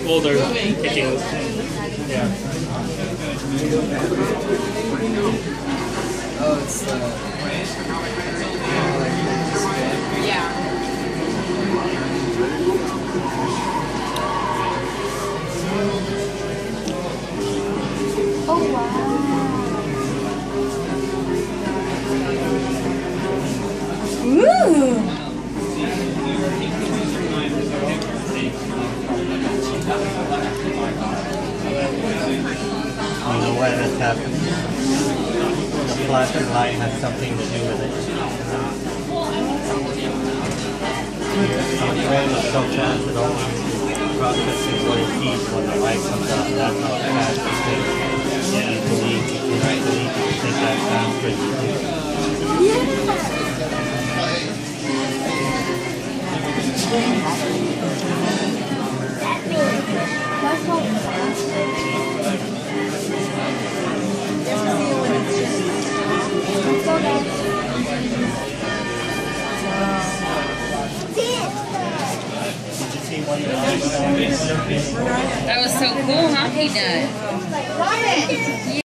Well, they're kicking. Yeah. Oh, it's the... Yeah. Oh, wow. Ooh! You know why that's happening? The flashing light has something to do with it. The way it's so fast, it always processes what it heats when the light comes out. That's how fast it is. Yeah, you believe you think that faster you do. That's how fast it is. That was so cool, huh? He done.